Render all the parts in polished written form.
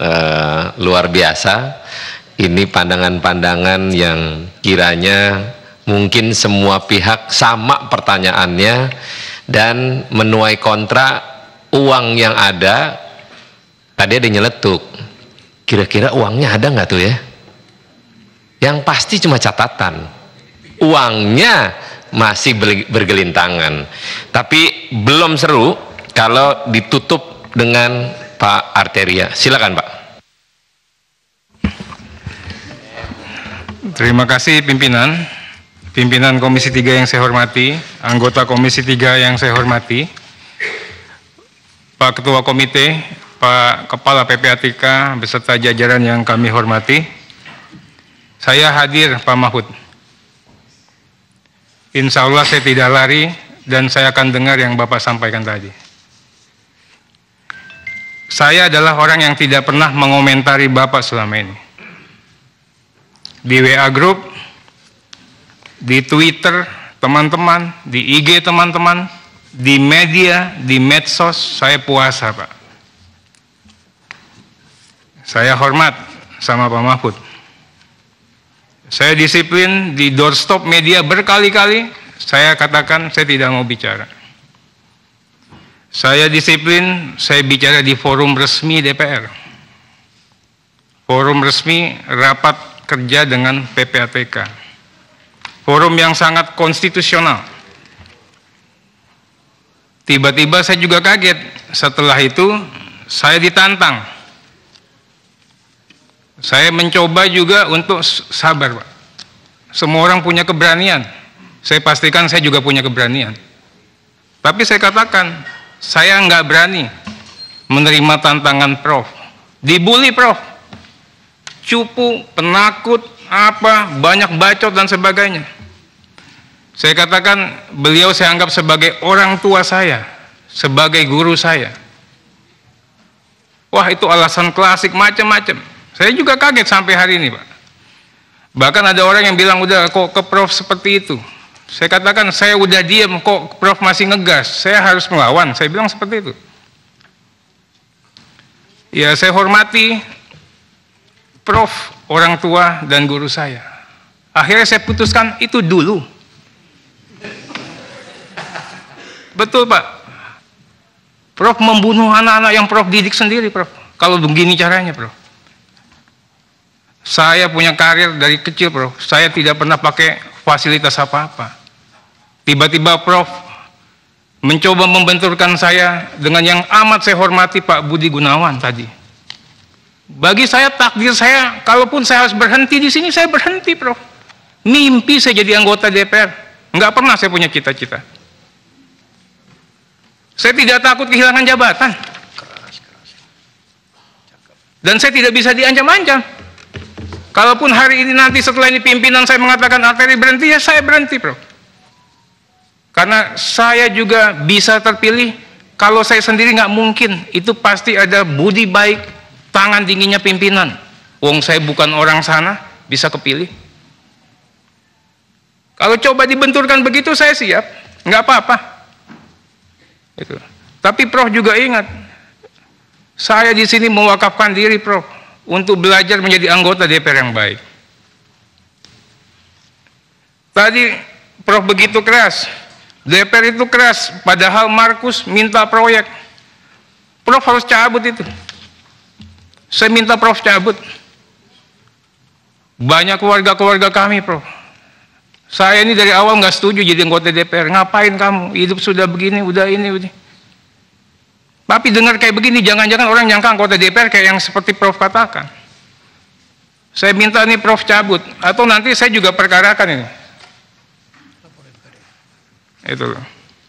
luar biasa. Ini pandangan-pandangan yang kiranya mungkin semua pihak sama pertanyaannya dan menuai kontra. Uang yang ada, tadi ada nyeletuk, kira-kira uangnya ada nggak tuh ya? Yang pasti cuma catatan, uangnya masih bergelintangan. Tapi belum seru kalau ditutup dengan Pak Arteria. Silakan Pak. Terima kasih pimpinan Komisi 3 yang saya hormati, anggota Komisi 3 yang saya hormati, Pak Ketua Komite, Pak Kepala PPATK beserta jajaran yang kami hormati. Saya hadir Pak Mahfud. Insya Allah saya tidak lari dan saya akan dengar yang Bapak sampaikan tadi. Saya adalah orang yang tidak pernah mengomentari Bapak selama ini. Di WA Group, di Twitter teman-teman, di IG teman-teman, di media, di medsos, saya puasa Pak. Saya hormat sama Pak Mahfud. Saya disiplin di doorstop media berkali-kali, saya katakan saya tidak mau bicara. Saya disiplin, saya bicara di forum resmi DPR. Forum resmi rapat kerja dengan PPATK. Forum yang sangat konstitusional. Tiba-tiba saya juga kaget. Setelah itu saya ditantang. Saya mencoba juga untuk sabar, Pak. Semua orang punya keberanian. Saya pastikan saya juga punya keberanian. Tapi saya katakan, saya nggak berani menerima tantangan Prof. Dibully Prof. Cupu, penakut, banyak bacot dan sebagainya. Saya katakan beliau saya anggap sebagai orang tua saya, sebagai guru saya. Wah, itu alasan klasik macam-macam. Saya juga kaget sampai hari ini, Pak. Bahkan ada orang yang bilang, udah kok ke Prof seperti itu. Saya katakan saya udah diam, kok Prof masih ngegas. Saya harus melawan. Saya bilang seperti itu. Ya, saya hormati Prof, orang tua dan guru saya. Akhirnya saya putuskan itu dulu. Betul Pak. Prof membunuh anak-anak yang Prof didik sendiri, Prof. Kalau begini caranya, Prof. Saya punya karir dari kecil, Prof. Saya tidak pernah pakai fasilitas apa-apa. Tiba-tiba Prof mencoba membenturkan saya dengan yang amat saya hormati, Pak Budi Gunawan tadi. Bagi saya takdir saya, kalaupun saya harus berhenti di sini, saya berhenti, Prof. Mimpi saya jadi anggota DPR. Nggak pernah saya punya cita-cita. Saya tidak takut kehilangan jabatan. Dan saya tidak bisa diancam-ancam. Kalaupun hari ini nanti setelah ini pimpinan saya mengatakan Arteri berhenti, ya saya berhenti, Prof. Karena saya juga bisa terpilih. Kalau saya sendiri nggak mungkin. Itu pasti ada budi baik, tangan dinginnya pimpinan. Wong saya bukan orang sana, bisa kepilih. Kalau coba dibenturkan begitu, saya siap. Nggak apa-apa. Itu. Tapi Prof juga ingat, saya di sini mewakafkan diri, Prof, untuk belajar menjadi anggota DPR yang baik. Tadi Prof begitu keras. DPR itu keras, padahal Markus minta proyek. Prof harus cabut itu. Saya minta Prof cabut. Banyak keluarga-keluarga kami, Prof. Saya ini dari awal nggak setuju jadi anggota DPR. Ngapain kamu? Hidup sudah begini, udah ini. Tapi dengar kayak begini, jangan-jangan orang nyangka anggota DPR kayak yang seperti Prof katakan. Saya minta nih Prof cabut. Atau nanti saya juga perkarakan ini. Itu loh.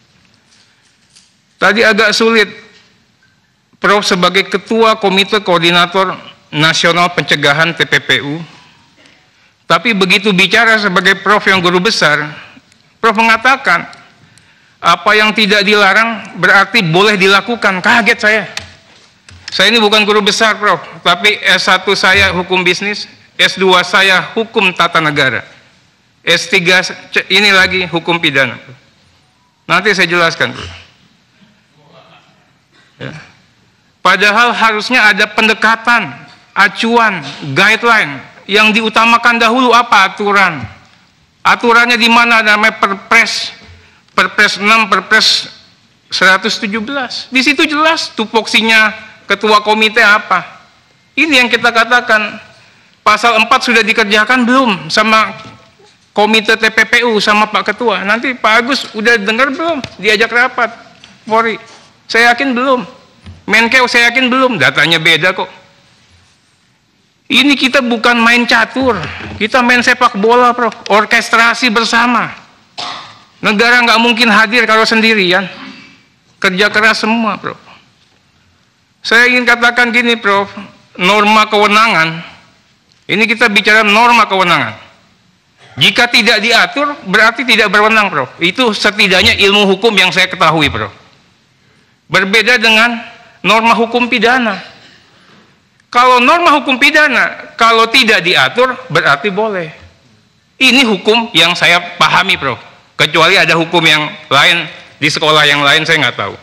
Tadi agak sulit. Prof sebagai Ketua Komite Koordinator Nasional Pencegahan TPPU, tapi begitu bicara sebagai Prof yang guru besar, Prof mengatakan apa yang tidak dilarang berarti boleh dilakukan. Kaget saya. Saya ini bukan guru besar, Prof, tapi S1 saya hukum bisnis, S2 saya hukum tata negara, S3 ini lagi hukum pidana. Nanti saya jelaskan, Prof. Ya. Padahal harusnya ada pendekatan acuan, guideline. Yang diutamakan dahulu apa? Aturan. Aturannya di mana? Namanya Perpres 6, Perpres 117. Di situ jelas tupoksinya ketua komite apa. Ini yang kita katakan. Pasal 4 sudah dikerjakan belum sama komite TPPU sama Pak Ketua? Nanti Pak Agus udah dengar belum? Diajak rapat Polri? Saya yakin belum. Menkeu saya yakin belum. Datanya beda kok. Ini kita bukan main catur. Kita main sepak bola, Prof. Orkestrasi bersama. Negara nggak mungkin hadir kalau sendirian. Kerja keras semua, Prof. Saya ingin katakan gini, Prof. Norma kewenangan. Ini kita bicara norma kewenangan. Jika tidak diatur, berarti tidak berwenang, Prof. Itu setidaknya ilmu hukum yang saya ketahui, Prof. Berbeda dengan norma hukum pidana. Kalau norma hukum pidana, kalau tidak diatur, berarti boleh. Ini hukum yang saya pahami, Prof. Kecuali ada hukum yang lain, di sekolah yang lain saya nggak tahu.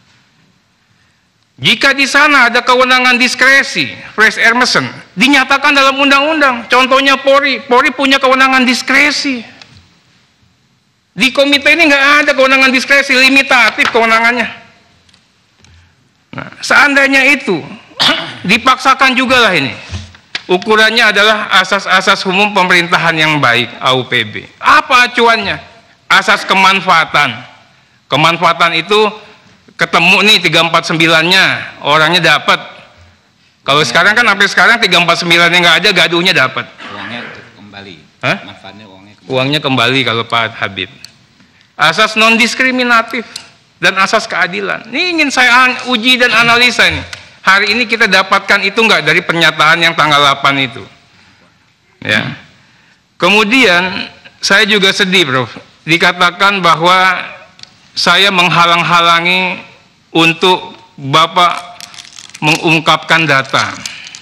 Jika di sana ada kewenangan diskresi, fresh air mesin, dinyatakan dalam undang-undang. Contohnya Polri punya kewenangan diskresi. Di komite ini nggak ada kewenangan diskresi, limitatif kewenangannya. Nah, seandainya itu dipaksakan juga lah ini. Ukurannya adalah asas-asas umum pemerintahan yang baik, AUPB. Apa acuannya? Asas kemanfaatan. Kemanfaatan itu ketemu nih 349-nya, orangnya dapat. Kalau sekarang kan sampai sekarang 349-nya nggak ada, gaduhnya dapat. Uangnya kembali. Hah? Manfaatnya uangnya kembali. Uangnya kembali kalau Pak Habib. Asas non diskriminatif dan asas keadilan. Ini ingin saya uji dan analisa nih. Hari ini kita dapatkan itu nggak dari pernyataan yang tanggal 8 itu. Ya. Kemudian saya juga sedih, Prof. Dikatakan bahwa saya menghalang-halangi untuk Bapak mengungkapkan data.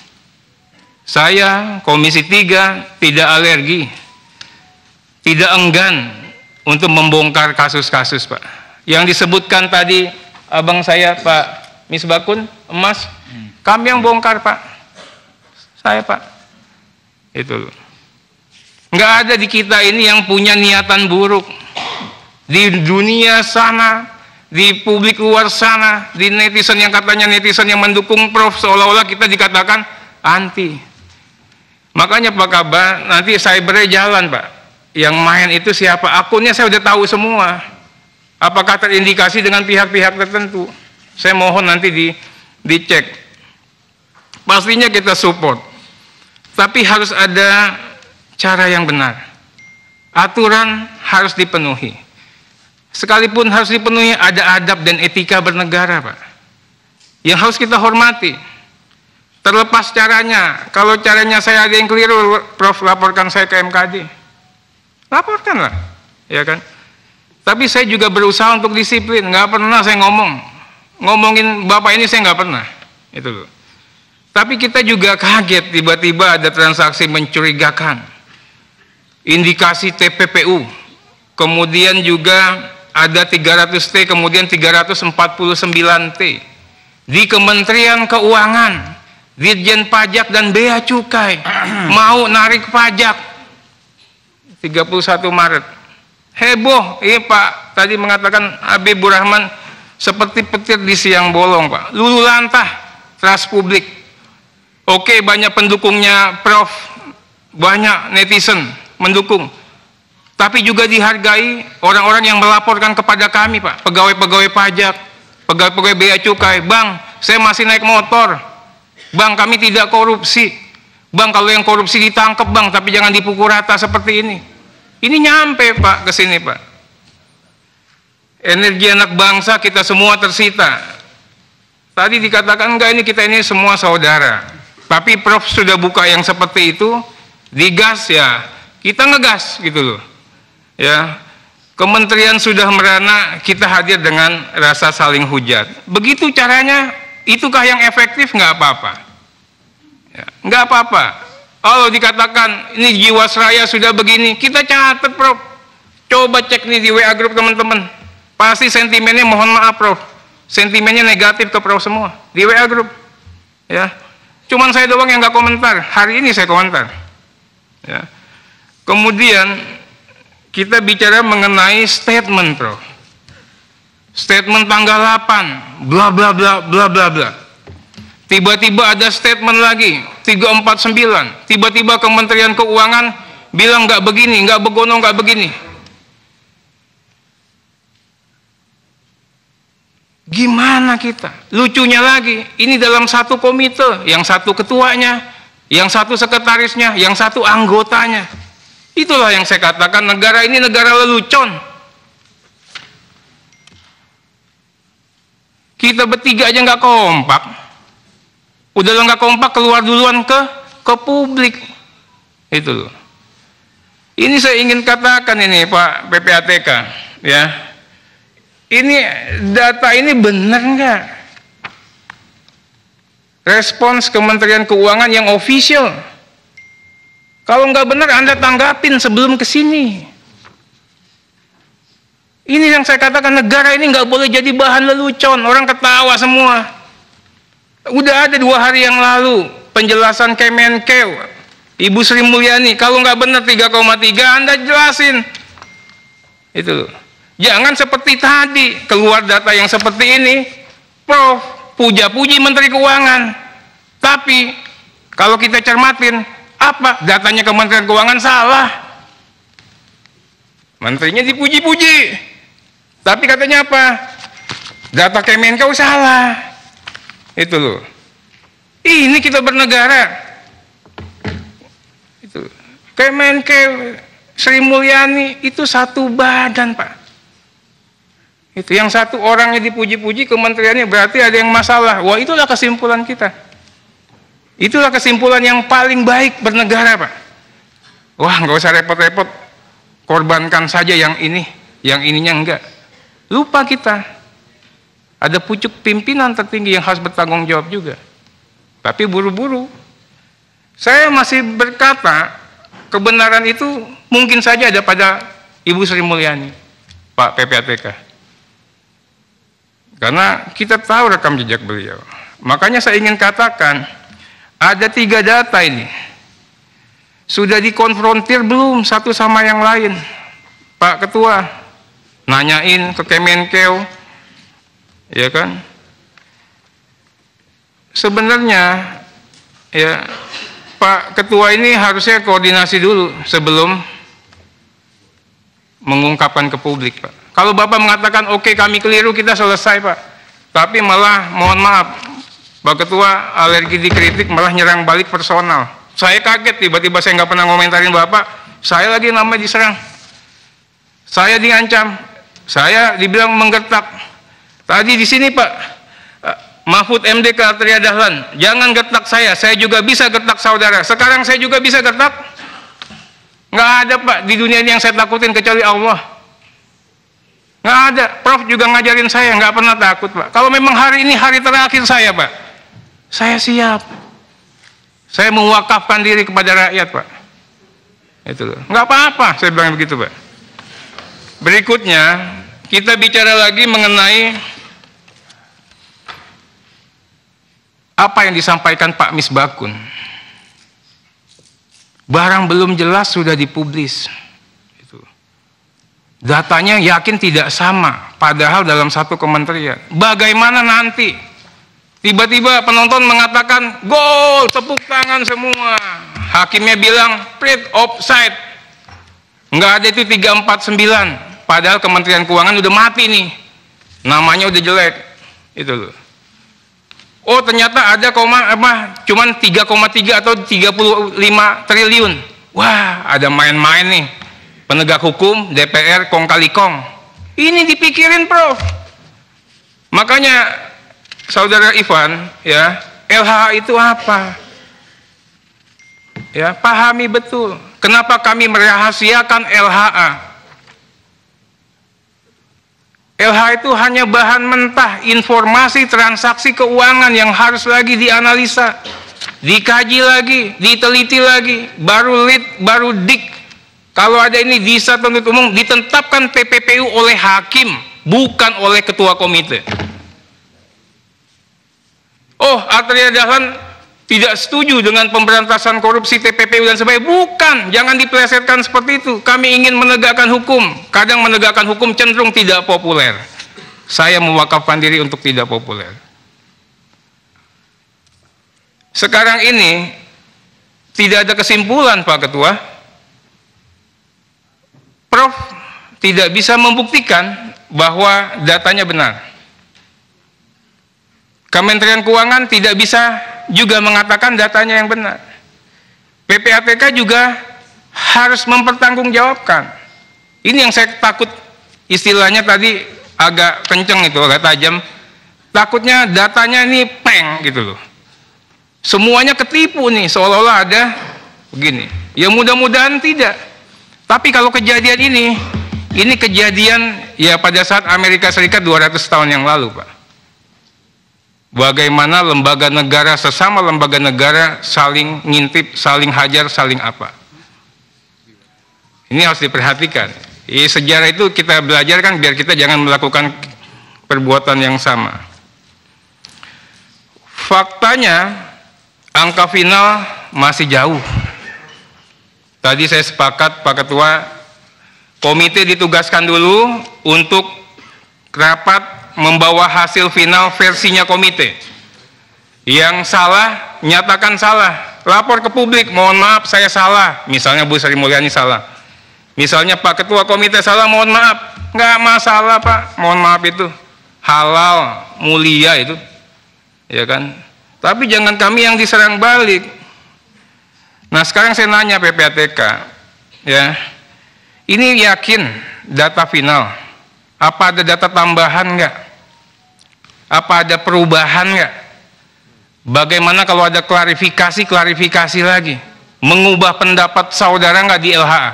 Saya, Komisi 3, tidak alergi, tidak enggan untuk membongkar kasus-kasus, Pak. Yang disebutkan tadi, abang saya, Pak Misbakun, Emas, kami yang bongkar, Pak. Saya, Pak. Itu loh. Nggak ada di kita ini yang punya niatan buruk. Di dunia sana, di publik luar sana, di netizen yang katanya netizen yang mendukung Prof, seolah-olah kita dikatakan anti. Makanya Pak Kabar, nanti cybernya jalan, Pak. Yang main itu siapa? Akunnya saya udah tahu semua. Apakah terindikasi dengan pihak-pihak tertentu? Saya mohon nanti dicek. Pastinya kita support. Tapi harus ada cara yang benar. Aturan harus dipenuhi. Sekalipun harus dipenuhi, ada adab dan etika bernegara, Pak. Yang harus kita hormati. Terlepas caranya, kalau caranya saya ada yang keliru, Prof, laporkan saya ke MKD. Laporkanlah, ya kan? Tapi saya juga berusaha untuk disiplin. Nggak pernah saya ngomongin Bapak ini saya nggak pernah. Itu loh. Tapi kita juga kaget tiba-tiba ada transaksi mencurigakan. Indikasi TPPU. Kemudian juga ada 300T, kemudian 349T. Di Kementerian Keuangan, Ditjen Pajak dan Bea Cukai mau narik pajak 31 Maret. Heboh, iya Pak, tadi mengatakan Habibur Rahman seperti petir di siang bolong, Pak. Lulu lantah, trust publik. Oke, banyak pendukungnya Prof, banyak netizen mendukung. Tapi juga dihargai orang-orang yang melaporkan kepada kami, Pak. Pegawai-pegawai pajak, pegawai-pegawai Bea Cukai. Bang, saya masih naik motor. Bang, kami tidak korupsi. Bang, kalau yang korupsi ditangkap, Bang, tapi jangan dipukul rata seperti ini. Ini nyampe, Pak, ke sini, Pak. Energi anak bangsa kita semua tersita. Tadi dikatakan, enggak, ini kita ini semua saudara. Tapi Prof sudah buka yang seperti itu, digas ya, kita ngegas gitu loh. Ya, kementerian sudah merana, kita hadir dengan rasa saling hujat. Begitu caranya, itukah yang efektif? Nggak apa-apa. Ya, nggak apa-apa. Kalau dikatakan ini Jiwasraya sudah begini, kita catat, Prof. Coba cek nih di WA grup teman-teman. Pasti sentimennya, mohon maaf, Prof. Sentimennya negatif ke Prof semua di WA grup. Ya. Cuman saya doang yang nggak komentar. Hari ini saya komentar. Ya. Kemudian kita bicara mengenai statement, Prof. Statement tanggal 8, bla bla bla bla bla bla. Tiba-tiba ada statement lagi, 349. Tiba-tiba Kementerian Keuangan bilang nggak begini, nggak begono, nggak begini. Gimana kita? Lucunya lagi, ini dalam satu komite, yang satu ketuanya, yang satu sekretarisnya, yang satu anggotanya. Itulah yang saya katakan negara ini negara lelucon. Kita bertiga aja nggak kompak. Udah lo nggak kompak, keluar duluan ke publik. Itu loh. Ini saya ingin katakan ini Pak PPATK, ya. Ini data ini benar nggak? Respons Kementerian Keuangan yang official. Kalau nggak benar Anda tanggapin sebelum ke sini. Ini yang saya katakan negara ini nggak boleh jadi bahan lelucon. Orang ketawa semua. Udah ada 2 hari yang lalu penjelasan Kemenkeu, Ibu Sri Mulyani. Kalau nggak benar 3,3 Anda jelasin. Itu loh. Jangan seperti tadi keluar data yang seperti ini, Prof, puja-puji Menteri Keuangan. Tapi kalau kita cermatin, apa datanya Kementerian Keuangan salah? Menterinya dipuji-puji, tapi katanya apa? Data Kemenkeu salah. Itu loh. Ini kita bernegara. Itu Kemenkeu, Sri Mulyani itu satu badan, Pak. Itu yang satu orangnya dipuji-puji, kementeriannya berarti ada yang masalah. Wah, itulah kesimpulan kita. Itulah kesimpulan yang paling baik bernegara, Pak. Wah, nggak usah repot-repot, korbankan saja yang ini, yang ininya enggak. Lupa kita, ada pucuk pimpinan tertinggi yang harus bertanggung jawab juga. Tapi buru-buru. Saya masih berkata, kebenaran itu mungkin saja ada pada Ibu Sri Mulyani, Pak PPATK. Karena kita tahu rekam jejak beliau. Makanya saya ingin katakan, ada 3 data ini. Sudah dikonfrontir belum satu sama yang lain? Pak Ketua, nanyain ke Kemenkeu, ya kan? Sebenarnya, ya Pak Ketua ini harusnya koordinasi dulu sebelum mengungkapkan ke publik, Pak. Kalau Bapak mengatakan, oke, kami keliru, kita selesai, Pak. Tapi malah, mohon maaf, Pak Ketua alergi dikritik, malah nyerang balik personal. Saya kaget, tiba-tiba saya nggak pernah ngomentarin Bapak, saya lagi namanya diserang. Saya diancam, saya dibilang menggertak. Tadi di sini, Pak, Mahfud MD ke Atria Dahlan, jangan gertak saya juga bisa gertak saudara. Sekarang saya juga bisa gertak. Nggak ada, Pak, di dunia ini yang saya takutin kecuali Allah. Nggak ada. Prof juga ngajarin saya, nggak pernah takut, Pak. Kalau memang hari ini hari terakhir saya, Pak, saya siap. Saya mewakafkan diri kepada rakyat, Pak. Itu loh. Nggak apa-apa, saya bilang begitu, Pak. Berikutnya, kita bicara lagi mengenai apa yang disampaikan Pak Misbakun. Barang belum jelas sudah dipublis. Datanya yakin tidak sama, padahal dalam satu kementerian. Bagaimana nanti? Tiba-tiba penonton mengatakan, gol, tepuk tangan semua. Hakimnya bilang, print offside. Nggak ada itu 349. Padahal Kementerian Keuangan udah mati nih. Namanya udah jelek. Itu loh. Oh, ternyata ada cuman 3,3 atau 35 triliun. Wah, ada main-main nih. Penegak hukum, DPR, kong kali kong. Ini dipikirin, Prof. Makanya, Saudara Ivan, ya, LHA itu apa? Ya, pahami betul. Kenapa kami merahasiakan LHA? LHA itu hanya bahan mentah, informasi transaksi keuangan yang harus lagi dianalisa, dikaji lagi, diteliti lagi, baru lead, baru dik. Kalau ada ini bisa penuntut umum ditetapkan TPPU oleh hakim, bukan oleh ketua komite. Oh, Atria Dahlan tidak setuju dengan pemberantasan korupsi TPPU dan sebagainya. Bukan, jangan dipelesetkan seperti itu. Kami ingin menegakkan hukum. Kadang menegakkan hukum cenderung tidak populer. Saya mewakafkan diri untuk tidak populer. Sekarang ini tidak ada kesimpulan, Pak Ketua. Prof tidak bisa membuktikan bahwa datanya benar. Kementerian Keuangan tidak bisa juga mengatakan datanya yang benar. PPATK juga harus mempertanggungjawabkan. Ini yang saya takut, istilahnya tadi agak kenceng itu, agak tajam. Takutnya datanya ini peng gitu loh. Semuanya ketipu nih, seolah-olah ada begini. Ya mudah-mudahan tidak. Tapi kalau kejadian ini kejadian ya pada saat Amerika Serikat 200 tahun yang lalu, Pak. Bagaimana lembaga negara, sesama lembaga negara saling ngintip, saling hajar, saling apa. Ini harus diperhatikan. Sejarah itu kita belajar kan biar kita jangan melakukan perbuatan yang sama. Faktanya angka final masih jauh. Tadi saya sepakat Pak Ketua, komite ditugaskan dulu untuk rapat membawa hasil final versinya komite. Yang salah, nyatakan salah. Lapor ke publik, mohon maaf saya salah. Misalnya Bu Sri Mulyani salah. Misalnya Pak Ketua komite salah, mohon maaf. Nggak masalah Pak, mohon maaf itu. Halal, mulia itu. Ya kan? Tapi jangan kami yang diserang balik. Nah sekarang saya nanya PPATK. Ya, ini yakin data final. Apa ada data tambahan nggak? Apa ada perubahan nggak? Bagaimana kalau ada klarifikasi lagi? Mengubah pendapat saudara nggak di LHA?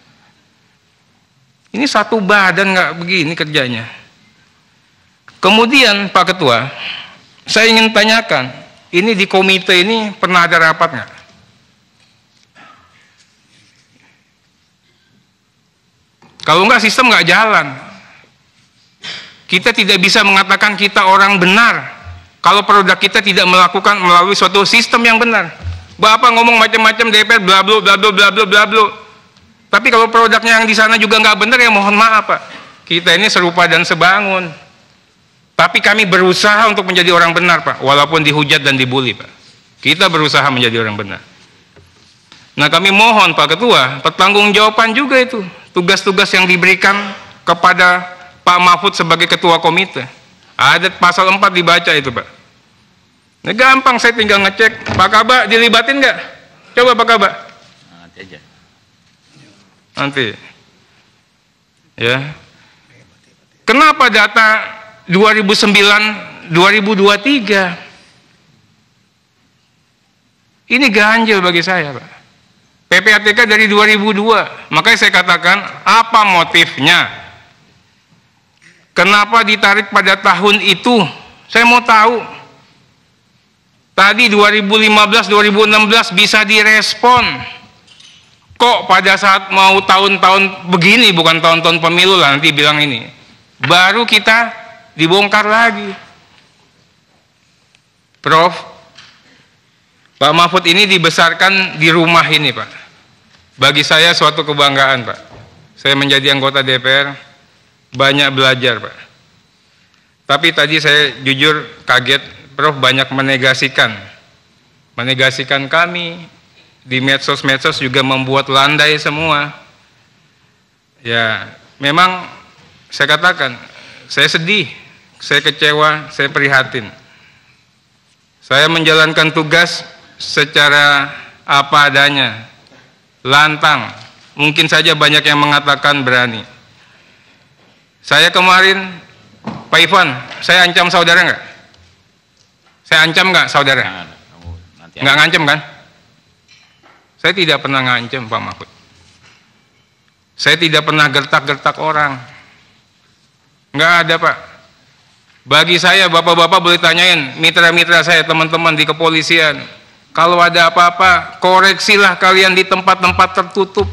Ini satu badan nggak begini kerjanya. Kemudian Pak Ketua, saya ingin tanyakan, ini di komite ini pernah ada rapat nggak? Kalau nggak sistem nggak jalan. Kita tidak bisa mengatakan kita orang benar kalau produk kita tidak melakukan melalui suatu sistem yang benar. Bapak ngomong macam-macam DPR bla bla bla bla bla bla bla. Tapi kalau produknya yang di sana juga nggak benar ya mohon maaf Pak. Kita ini serupa dan sebangun. Tapi kami berusaha untuk menjadi orang benar Pak, walaupun dihujat dan dibully Pak. Kita berusaha menjadi orang benar. Nah kami mohon Pak Ketua, pertanggungjawaban juga itu tugas-tugas yang diberikan kepada Pak Mahfud sebagai ketua komite. Ada pasal 4 dibaca itu Pak. Nah, gampang saya tinggal ngecek. Pak Kaba dilibatin nggak? Coba Pak Kaba. Nanti aja. Nanti. Ya. Kenapa data 2009 2023? Ini ganjil bagi saya Pak. PPATK dari 2002. Makanya saya katakan apa motifnya? Kenapa ditarik pada tahun itu? Saya mau tahu. Tadi 2015-2016 bisa direspon. Kok pada saat mau tahun-tahun begini, bukan tahun-tahun pemilu lah nanti bilang ini. Baru kita dibongkar lagi. Prof, Pak Mahfud ini dibesarkan di rumah ini Pak. Bagi saya suatu kebanggaan Pak. Saya menjadi anggota DPR. Banyak belajar Pak. Tapi tadi saya jujur kaget, Prof banyak menegasikan kami di medsos juga membuat landai semua. Ya memang saya katakan, saya sedih, saya kecewa, saya prihatin. Saya menjalankan tugas secara apa adanya, lantang. Mungkin saja banyak yang mengatakan berani. Saya kemarin, Pak Ivan, saya ancam saudara nggak? Saya ancam nggak saudara? Nggak ngancam kan? Saya tidak pernah ngancam Pak Mahfud. Saya tidak pernah gertak-gertak orang. Nggak ada Pak. Bagi saya, bapak-bapak boleh tanyain mitra-mitra saya, teman-teman di kepolisian. Kalau ada apa-apa, koreksilah kalian di tempat-tempat tertutup.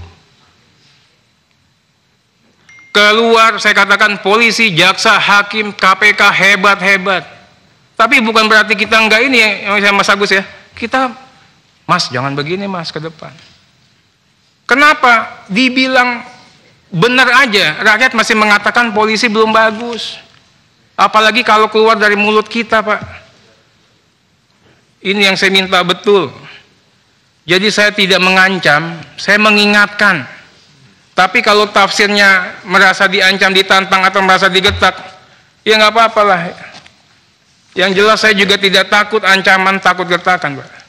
Keluar, saya katakan polisi, jaksa, hakim, KPK hebat-hebat. Tapi bukan berarti kita enggak ini ya, Mas Agus ya. kita, Mas jangan begini Mas ke depan. Kenapa? Dibilang benar aja, rakyat masih mengatakan polisi belum bagus. Apalagi kalau keluar dari mulut kita, Pak. Ini yang saya minta betul. Jadi saya tidak mengancam, saya mengingatkan. Tapi kalau tafsirnya merasa diancam, ditantang, atau merasa digetak, ya nggak apa-apalah. Yang jelas saya juga tidak takut ancaman, takut gertakan, Pak.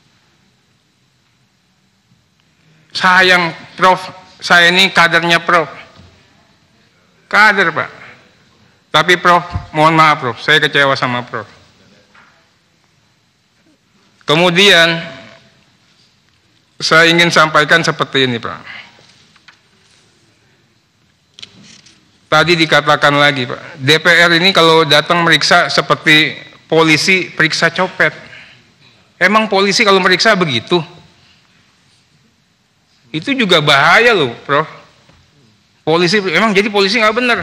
Sayang, Prof, saya ini kadernya Prof. Kader, Pak. Tapi Prof, mohon maaf Prof, saya kecewa sama Prof. Kemudian, saya ingin sampaikan seperti ini, Pak. Tadi dikatakan lagi, Pak, DPR ini kalau datang meriksa seperti polisi periksa copet. Emang polisi kalau meriksa begitu? Itu juga bahaya loh, Prof. Polisi, emang jadi polisi nggak benar?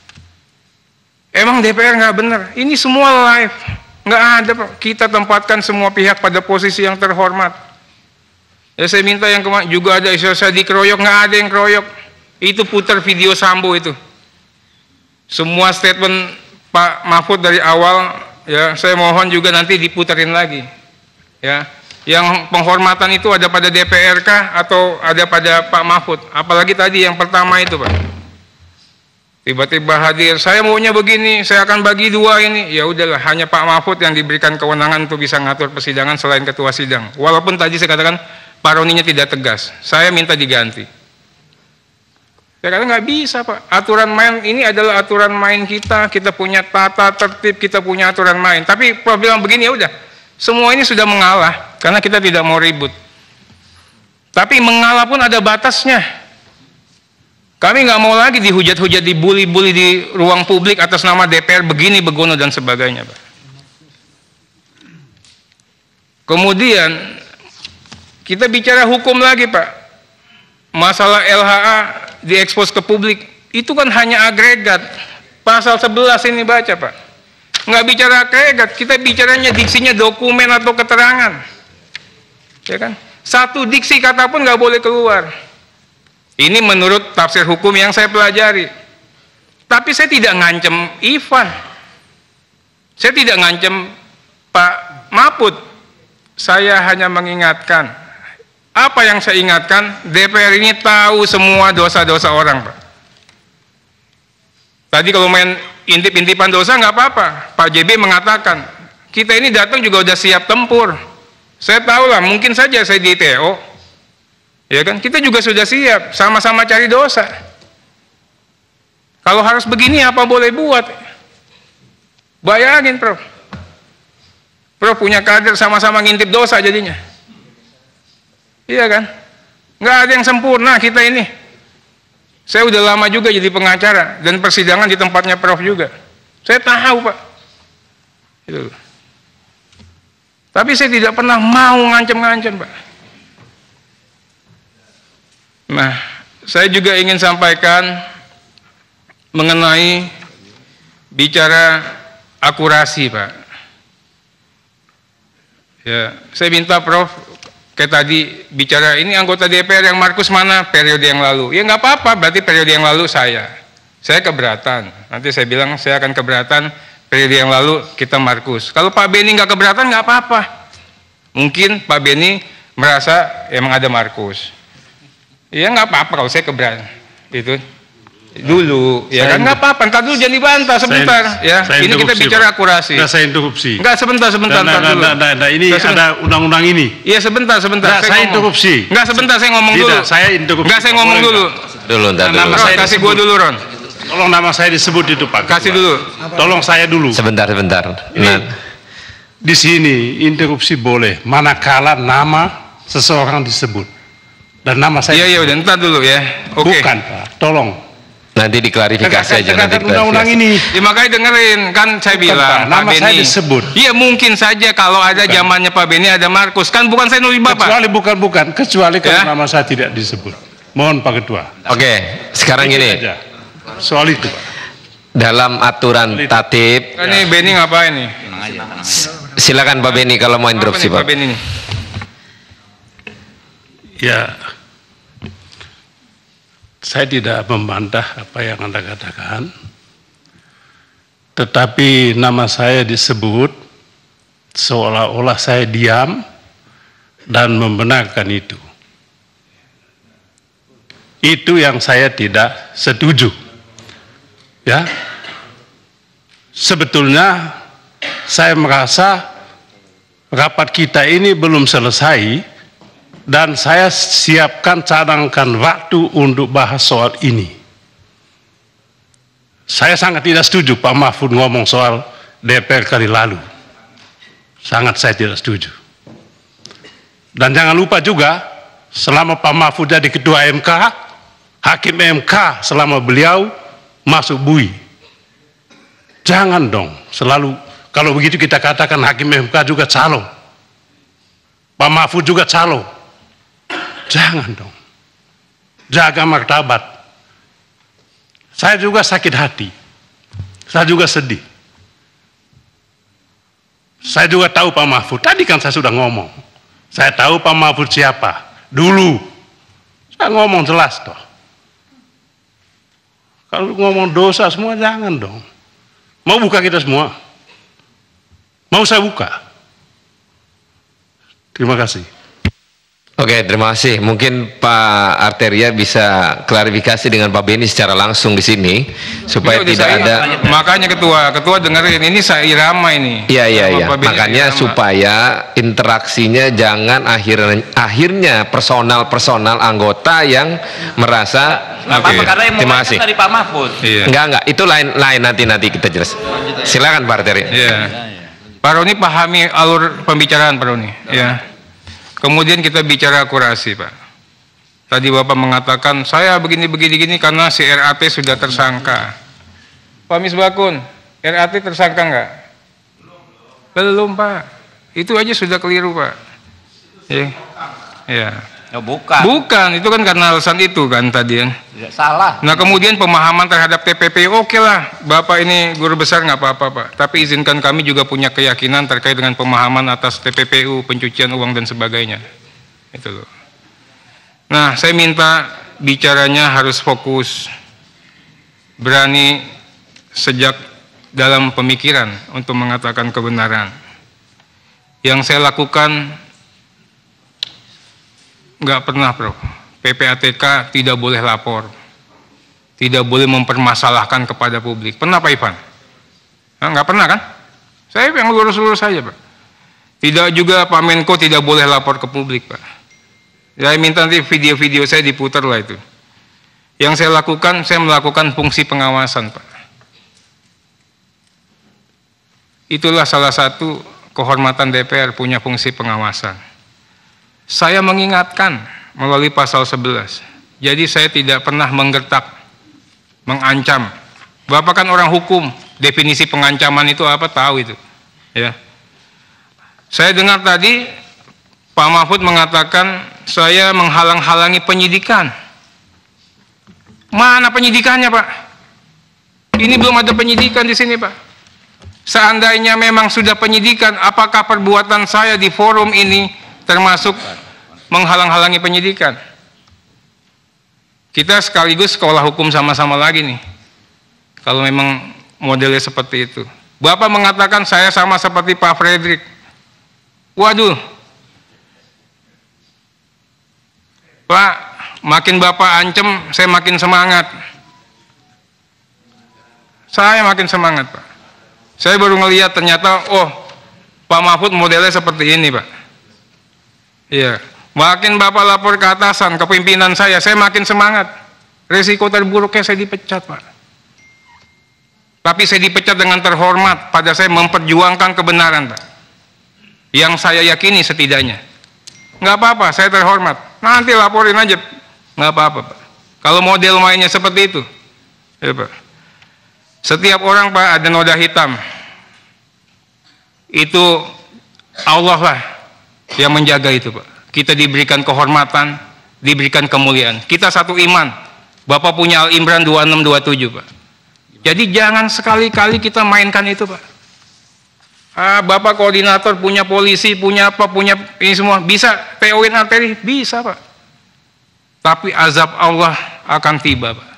Emang DPR nggak benar? Ini semua live, nggak ada, Pak. Kita tempatkan semua pihak pada posisi yang terhormat. Ya saya minta yang kemarin juga ada isu saya dikeroyok, nggak ada yang keroyok. Itu putar video Sambo itu. Semua statement Pak Mahfud dari awal, ya saya mohon juga nanti diputarin lagi. Ya, yang penghormatan itu ada pada DPR kah atau ada pada Pak Mahfud? Apalagi tadi yang pertama itu, Pak. Tiba-tiba hadir, saya maunya begini, saya akan bagi dua ini. Ya udahlah, hanya Pak Mahfud yang diberikan kewenangan untuk bisa ngatur persidangan selain ketua sidang. Walaupun tadi saya katakan Pak Roninya tidak tegas, saya minta diganti. Ya karena nggak bisa, Pak. Aturan main ini adalah aturan main kita. Kita punya tata tertib, kita punya aturan main. Tapi Prof bilang begini, ya udah. Semua ini sudah mengalah karena kita tidak mau ribut. Tapi mengalah pun ada batasnya. Kami nggak mau lagi dihujat-hujat, dibully-bully di ruang publik atas nama DPR begini, begono dan sebagainya, Pak. Kemudian kita bicara hukum lagi, Pak. Masalah LHA diekspos ke publik, itu kan hanya agregat. Pasal 11 ini baca, Pak. Nggak bicara agregat, kita bicaranya diksinya dokumen atau keterangan. Ya kan? Satu diksi kata pun nggak boleh keluar. Ini menurut tafsir hukum yang saya pelajari. Tapi saya tidak ngancem Ivan. Saya tidak ngancem Pak Mahfud. Saya hanya mengingatkan. Apa yang saya ingatkan, DPR ini tahu semua dosa-dosa orang, Pak. Tadi kalau main intip-intipan dosa nggak apa-apa. Pak JB mengatakan, kita ini datang juga udah siap tempur. Saya tahu lah, mungkin saja saya di TO. Ya kan, kita juga sudah siap, sama-sama cari dosa. Kalau harus begini, apa boleh buat? Bayangin, Prof. Prof punya kader sama-sama ngintip dosa jadinya. Iya kan? Nggak ada yang sempurna kita ini. Saya udah lama juga jadi pengacara dan persidangan di tempatnya Prof juga. Saya tahu, Pak. Itu. Tapi saya tidak pernah mau ngancem-ngancem, Pak. Nah, saya juga ingin sampaikan mengenai bicara akurasi, Pak. Ya, saya minta Prof kayak tadi bicara ini anggota DPR yang Markus mana periode yang lalu. Ya nggak apa-apa, berarti periode yang lalu saya keberatan. Nanti saya bilang saya akan keberatan periode yang lalu kita Markus. Kalau Pak Beni nggak keberatan nggak apa-apa. Mungkin Pak Beni merasa emang ada Markus. Ya nggak apa-apa kalau saya keberatan. Itu dulu, ya kan nggak apa-apa. Ntar dulu jangan dibantah sebentar. Ini kita bicara akurasi. Nggak, saya interupsi. Nggak, sebentar dulu. Ini ada undang-undang ini. Iya sebentar. Nggak, saya interupsi. Nggak, sebentar saya ngomong dulu. Tidak, saya interupsi. Nggak, saya ngomong dulu. Ron, kasih gua dulu, Ron. Tolong nama saya disebut itu, Pak. Kasih dulu. Tolong saya dulu. Sebentar. Ini, di sini interupsi boleh, manakala nama seseorang disebut. Dan nama saya. Iya, udah ntar dulu ya. Oke. Bukan, Pak. Tolong. Nanti diklarifikasi aja nanti undang-undang ini. Ya, makanya dengerin kan saya bilang Pak, nama Beni. saya disebut. Iya mungkin saja kalau ada zamannya Pak Beni ada Markus, kan bukan saya nulis Bapak. Kecuali kecuali kalau nama saya tidak disebut. Mohon Pak Ketua. Oke, sekarang gini. Soal itu, Pak. Dalam aturan tatib. Ini Beni ngapain nih? Silakan Pak Beni kalau mau interupsi, Pak. Pak Beni nih? Ya, saya tidak membantah apa yang Anda katakan, tetapi nama saya disebut seolah-olah saya diam dan membenarkan itu. Itu yang saya tidak setuju. Ya, sebetulnya saya merasa rapat kita ini belum selesai dan saya siapkan cadangkan waktu untuk bahas soal ini. Saya sangat tidak setuju Pak Mahfud ngomong soal DPR kali lalu. Sangat saya tidak setuju. Dan jangan lupa juga, selama Pak Mahfud jadi ketua MK, hakim MK selama beliau masuk bui. Jangan dong, selalu kalau begitu kita katakan hakim MK juga calo. Pak Mahfud juga calo. Jangan dong. Jaga martabat. Saya juga sakit hati. Saya juga sedih. Saya juga tahu Pak Mahfud. Tadi kan saya sudah ngomong. Saya tahu Pak Mahfud siapa. Dulu. Saya ngomong jelas toh. Kalau ngomong dosa semua jangan dong. Mau buka kita semua? Mau saya buka? Terima kasih. Oke, terima kasih. Mungkin Pak Arteria bisa klarifikasi dengan Pak Beni secara langsung di sini supaya Ini tidak saya, ada. Makanya ketua dengerin ini saya irama ini. Iya. Sama Pak Beni Makanya irama. supaya interaksinya jangan akhirnya personal anggota yang merasa. Oke. Karena yang Terima mau kasih. dari Pak Mahfud. Iya. Enggak, itu lain nanti kita jelas. Silakan Pak Arteria. Iya. Pak Roni pahami alur pembicaraan Pak Roni. Ya. Kemudian kita bicara akurasi Pak. Tadi Bapak mengatakan saya begini karena si RAT sudah tersangka. Pak Misbakun, RAT tersangka enggak? Belum Pak. Itu aja sudah keliru Pak. Ya. Oh, bukan. Bukan, itu kan karena alasan itu kan tadi kan. Tidak salah. Nah kemudian pemahaman terhadap TPP, oke lah, Bapak ini guru besar nggak apa-apa Pak. Tapi izinkan kami juga punya keyakinan terkait dengan pemahaman atas TPPU, pencucian uang dan sebagainya. Itu loh. Nah saya minta bicaranya harus fokus, berani sejak dalam pemikiran untuk mengatakan kebenaran. Yang saya lakukan nggak pernah, Bro. PPATK tidak boleh lapor, tidak boleh mempermasalahkan kepada publik. Pernah Pak Ivan? Nah, nggak pernah kan? Saya yang lurus-lurus saja Pak. Tidak juga Pak Menko tidak boleh lapor ke publik Pak. Saya minta nanti video-video saya diputar lah itu. Yang saya lakukan, saya melakukan fungsi pengawasan Pak. Itulah salah satu kehormatan DPR, punya fungsi pengawasan. Saya mengingatkan melalui pasal 11. Jadi saya tidak pernah menggertak, mengancam. Bapak kan orang hukum, definisi pengancaman itu apa tahu itu. Ya. Saya dengar tadi Pak Mahfud mengatakan saya menghalang-halangi penyidikan. Mana penyidikannya Pak? Ini belum ada penyidikan di sini Pak. Seandainya memang sudah penyidikan, apakah perbuatan saya di forum ini termasuk menghalang-halangi penyidikan? Kita sekaligus sekolah hukum sama-sama lagi nih. Kalau memang modelnya seperti itu. Bapak mengatakan saya sama seperti Pak Fredrik. Waduh. Pak, makin Bapak ancam, saya makin semangat. Saya makin semangat Pak. Saya baru ngelihat ternyata, oh Pak Mahfud modelnya seperti ini Pak. Iya. Makin Bapak lapor ke atasan, ke pimpinan saya makin semangat. Resiko terburuknya saya dipecat Pak. Tapi saya dipecat dengan terhormat, pada saya memperjuangkan kebenaran Pak. Yang saya yakini setidaknya. Nggak apa-apa, saya terhormat. Nanti laporin aja, nggak apa-apa Pak. Kalau model mainnya seperti itu, ya Pak. Setiap orang Pak ada noda hitam. Itu Allah lah yang menjaga itu Pak. Kita diberikan kehormatan, diberikan kemuliaan. Kita satu iman. Bapak punya Al-Imran 26-27 Pak. Jadi jangan sekali-kali kita mainkan itu Pak. Bapak koordinator punya polisi, punya apa, punya ini semua. Bisa PO-in arteri? Bisa Pak. tapi azab Allah akan tiba, Pak.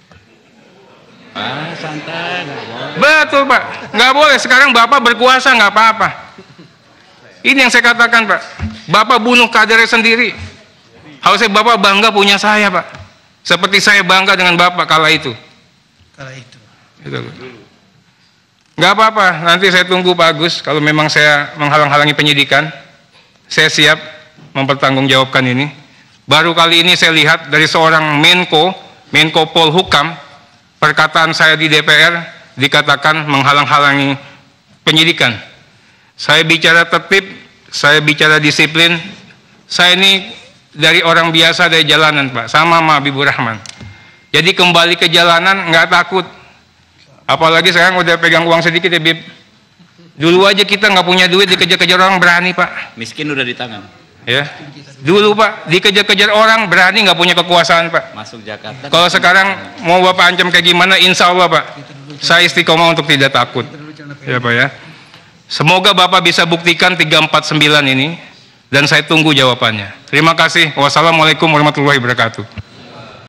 Santai, nggak boleh. Betul, Pak. Nggak boleh. Sekarang Bapak berkuasa, nggak apa-apa. Ini yang saya katakan, Pak. Bapak bunuh kadernya sendiri. Harusnya Bapak bangga punya saya, Pak. Seperti saya bangga dengan Bapak kala itu. Gitu. Nggak apa-apa. Nanti saya tunggu Pak Agus. Kalau memang saya menghalang-halangi penyidikan, saya siap mempertanggungjawabkan ini. Baru kali ini saya lihat dari seorang Menko Polhukam, perkataan saya di DPR dikatakan menghalang-halangi penyidikan. Saya bicara tertib, saya bicara disiplin. Saya ini dari orang biasa dari jalanan, Pak, sama Habibur Rahman. Jadi kembali ke jalanan nggak takut. Apalagi sekarang udah pegang uang sedikit ya, Bib. Dulu aja kita nggak punya duit, dikejar-kejar orang berani, Pak. Miskin udah di tangan. Ya, dulu Pak dikejar-kejar orang berani, nggak punya kekuasaan, Pak. Masuk Jakarta. Kalau sekarang mau Bapak ancam kayak gimana, insya Allah, Pak, saya istiqomah untuk tidak takut. Ya, Pak, ya. Semoga Bapak bisa buktikan 349 ini, dan saya tunggu jawabannya. Terima kasih. Wassalamualaikum warahmatullahi wabarakatuh.